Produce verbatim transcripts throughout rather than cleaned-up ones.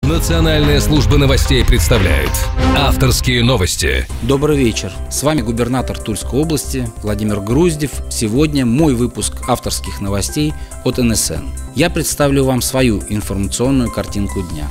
Национальная служба новостей представляет авторские новости. Добрый вечер. С вами губернатор Тульской области Владимир Груздев. Сегодня мой выпуск авторских новостей от эн эс эн. Я представлю вам свою информационную картинку дня.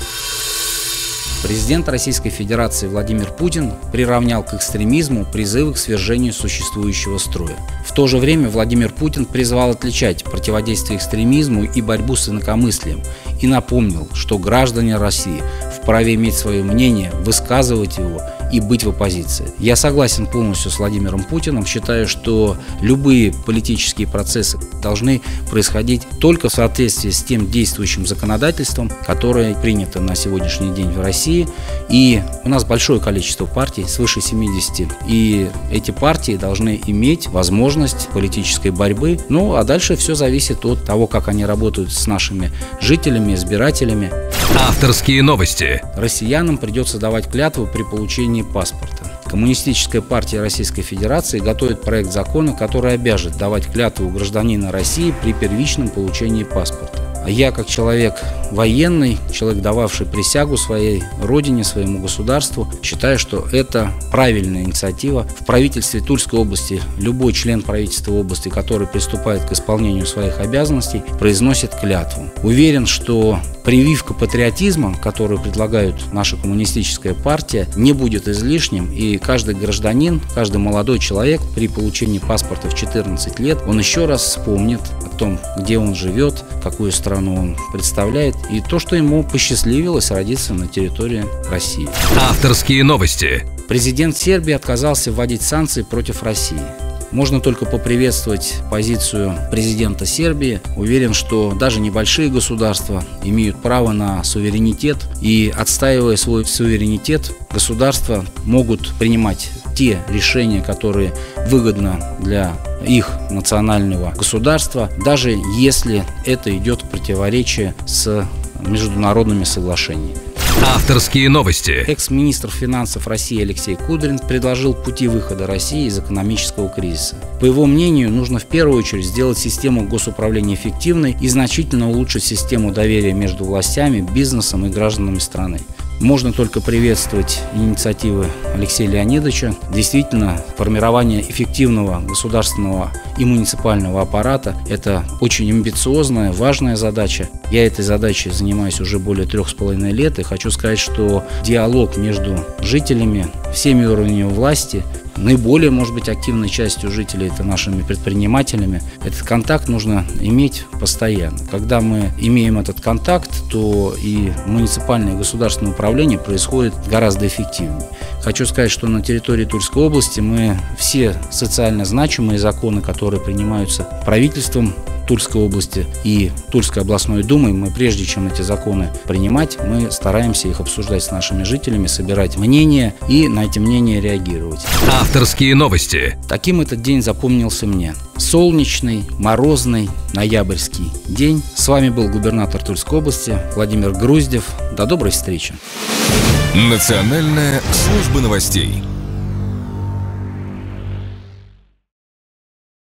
Президент Российской Федерации Владимир Путин приравнял к экстремизму призывы к свержению существующего строя. В то же время Владимир Путин призвал отличать противодействие экстремизму и борьбу с инакомыслием и напомнил, что граждане России вправе иметь свое мнение, высказывать его и быть в оппозиции. Я согласен полностью с Владимиром Путиным, считаю, что любые политические процессы должны происходить только в соответствии с тем действующим законодательством, которое принято на сегодняшний день в России. И у нас большое количество партий, свыше семидесяти, и эти партии должны иметь возможность политической борьбы. Ну, а дальше все зависит от того, как они работают с нашими жителями, избирателями. Авторские новости. Россиянам придется давать клятву при получении паспорта. Коммунистическая партия Российской Федерации готовит проект закона, который обяжет давать клятву гражданина России при первичном получении паспорта. А я, как человек военный, человек, дававший присягу своей родине, своему государству, считаю, что это правильная инициатива. В правительстве Тульской области любой член правительства области, который приступает к исполнению своих обязанностей, произносит клятву. Уверен, что прививка патриотизма, которую предлагает наша коммунистическая партия, не будет излишним, и каждый гражданин, каждый молодой человек при получении паспорта в четырнадцать лет, он еще раз вспомнит о том, где он живет, какую страну он представляет, и то, что ему посчастливилось родиться на территории России. Авторские новости. Президент Сербии отказался вводить санкции против России. Можно только поприветствовать позицию президента Сербии. Уверен, что даже небольшие государства имеют право на суверенитет, и, отстаивая свой суверенитет, государства могут принимать те решения, которые выгодны для их национального государства, даже если это идет в противоречие с международными соглашениями. Авторские новости. Экс-министр финансов России Алексей Кудрин предложил пути выхода России из экономического кризиса. По его мнению, нужно в первую очередь сделать систему госуправления эффективной и значительно улучшить систему доверия между властями, бизнесом и гражданами страны. Можно только приветствовать инициативы Алексея Леонидовича. Действительно, формирование эффективного государственного и муниципального аппарата – это очень амбициозная, важная задача. Я этой задачей занимаюсь уже более трех с половиной лет, и хочу сказать, что диалог между жителями, всеми уровнями власти, наиболее, может быть, активной частью жителей – это нашими предпринимателями. Этот контакт нужно иметь постоянно. Когда мы имеем этот контакт, то и муниципальное и государственное управление происходит гораздо эффективнее. Хочу сказать, что на территории Тульской области мы все социально значимые законы, которые принимаются правительством Тульской области и Тульской областной думой, мы, прежде чем эти законы принимать, мы стараемся их обсуждать с нашими жителями, собирать мнения и на эти мнения реагировать. Авторские новости. Таким этот день запомнился мне. Солнечный, морозный, ноябрьский день. С вами был губернатор Тульской области Владимир Груздев. До доброй встречи. Национальная служба новостей.